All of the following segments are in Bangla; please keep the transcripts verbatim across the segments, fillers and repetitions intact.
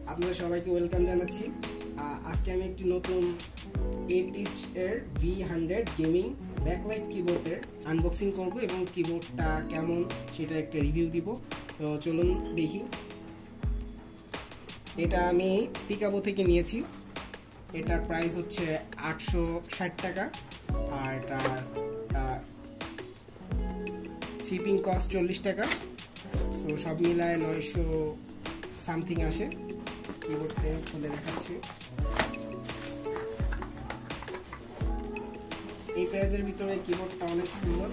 আপনাদের সবাইকে ওয়েলকাম জানাচ্ছি। আজকে আমি একটি নতুন এটিচ এর ভি হান্ড্রেড গেমিং ব্যাকলাইট কিবোর্ডের আনবক্সিং করব এবং কিবোর্ডটা কেমন সেটার একটা রিভিউ দিব। তো চলুন দেখি। এটা আমি পিকাবো থেকে নিয়েছি। এটার প্রাইস হচ্ছে আটশো ষাট টাকা আর এটা শিপিং কস্ট চল্লিশ টাকা। সো সব মিলায় নয়শো সামথিং আসে। কিবোর্ডটা খুলে দেখাচ্ছি। এই প্রাইজের ভিতরে কিবোর্ডটা অনেক সুন্দর।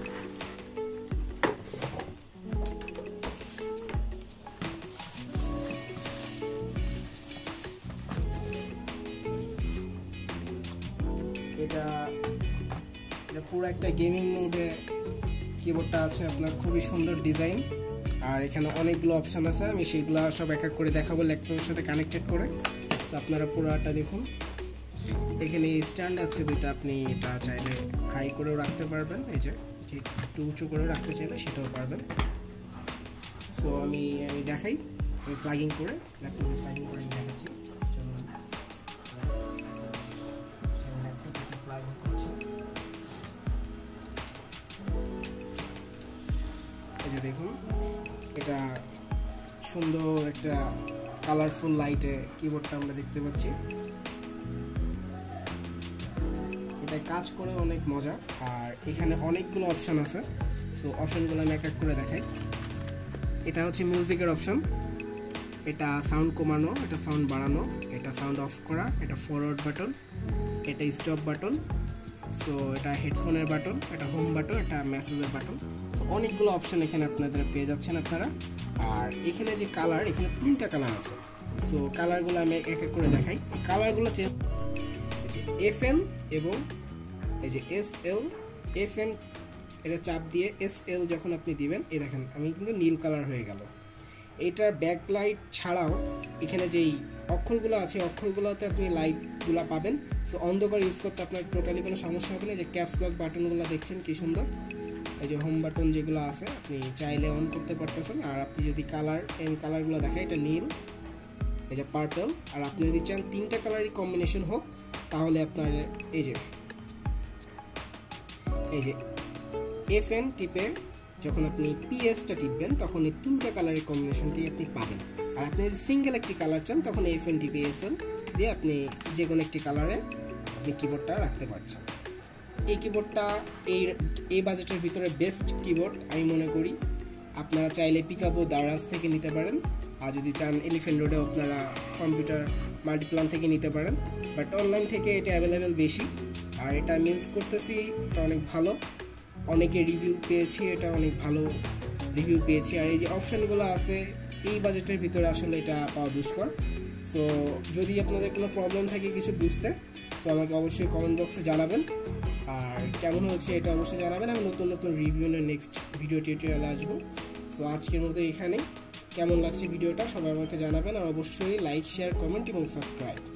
এটা এটা পুরো একটা গেমিং মোডে কিবোর্ডটা আছে আপনার, খুবই সুন্দর ডিজাইন। আর এখানে অনেকগুলো অপশান আছে, আমি সেগুলো সব এক এক করে দেখাবো ল্যাপটপের সাথে কানেক্টেড করে। সো আপনারা পুরোটা দেখুন। এখানে স্ট্যান্ড আছে দুইটা, আপনি এটা চাইলে হাই করেও রাখতে পারবেন, এই যে একটু উঁচু করেও রাখতে চাইলে সেটাও পারবেন। সো আমি আমি দেখাই, আমি প্লাগিং করে ল্যাপটপে প্লাগিং করে দেখাচ্ছি। চলুন ল্যাপটপে প্লাগিং করছি। এই যে দেখুন, এটা সুন্দর একটা কালারফুল লাইটে কিবোর্ডটা আমরা দেখতে পাচ্ছি। এটা কাজ করে অনেক মজা। আর এখানে অনেকগুলো অপশান আছে। সো অপশানগুলো আমি এক এক করে দেখাই। এটা হচ্ছে মিউজিকের অপশান, এটা সাউন্ড কমানো, এটা সাউন্ড বাড়ানো, এটা সাউন্ড অফ করা, এটা ফরওয়ার্ড বাটন, এটা স্টপ বাটন, সো এটা হেডফোনের বাটন, এটা হোম বাটন, এটা মেসেজের বাটন। সো অনেকগুলো অপশান এখানে আপনাদের পেয়ে যাচ্ছেন আপনারা। আর এখানে যে কালার, এখানে তিনটা কালার আছে। সো কালারগুলো আমি এক এক করে দেখাই। এই কালারগুলো চেঞ্জ, এই যে এফ এন এবং এই যে এস এল। এফ এন এটা চাপ দিয়ে এস এল যখন আপনি দিবেন, এই দেখেন আমি কিন্তু নীল কালার হয়ে গেল। এটার ব্যাকলাইট ছাড়াও এখানে যেই অক্ষরগুলো আছে অক্ষরগুলোতে আপনি লাইটগুলো পাবেন। সো অন্ধকার ইউজ করতে আপনার টোটালি কোনো সমস্যা হবে না। যে ক্যাপস লক বাটনগুলো দেখছেন কি সুন্দর, এই যে হোম বাটন যেগুলো আছে আপনি চাইলে অন করতে পারতেছেন। আর আপনি যদি কালার এই কালারগুলো দেখেন, এটা নীল, এই যে পার্পল। আর আপনি যদি চান তিনটা কালারই কম্বিনেশন হোক, তাহলে আপনার এই যে এই যে এফ এন টিপে যখন আপনি পিএসটা টিপবেন, তখন এই তিনটা কালারের কম্বিনেশনটি আপনি পাবেন। আর আপনি যদি সিঙ্গেল একটি কালার চান, তখন এফ এন টিপে এস এল দিয়ে আপনি যে কোনো একটি কালারে আপনি কিবোর্ডটা রাখতে পারছেন। এই কিবোর্ডটা এই এই বাজেটের ভিতরে বেস্ট কিবোর্ড আমি মনে করি। আপনারা চাইলে পিকাবো দারাজ থেকে নিতে পারেন, আর যদি চান এলিফ্যান্ট রোডে আপনারা কম্পিউটার মাল্টিপ্লান থেকে নিতে পারেন। বাট অনলাইন থেকে এটা অ্যাভেলেবেল বেশি। আর এটা আমি ইউজ করতেছি, এটা অনেক ভালো। অনেকে রিভিউ পেয়েছি, এটা অনেক ভালো রিভিউ পেয়েছি। আর এই যে অপশানগুলো আছে এই বাজেটের ভিতরে আসলে এটা পাওয়া দুষ্কর। সো যদি আপনাদের কোনো প্রবলেম থাকে কিছু বুঝতে, সো আমাকে অবশ্যই কমেন্ট বক্সে জানাবেন। আর কেমন হয়েছে এটা অবশ্যই জানাবেন। আমি নতুন নতুন রিভিউ নিয়ে নেক্সট ভিডিও টিউটোরিয়ালে আসবো। সো আজকের মতো এখানেই। কেমন লাগছে ভিডিওটা সবাই আমাকে জানাবেন। আর অবশ্যই লাইক, শেয়ার, কমেন্ট এবং সাবস্ক্রাইব।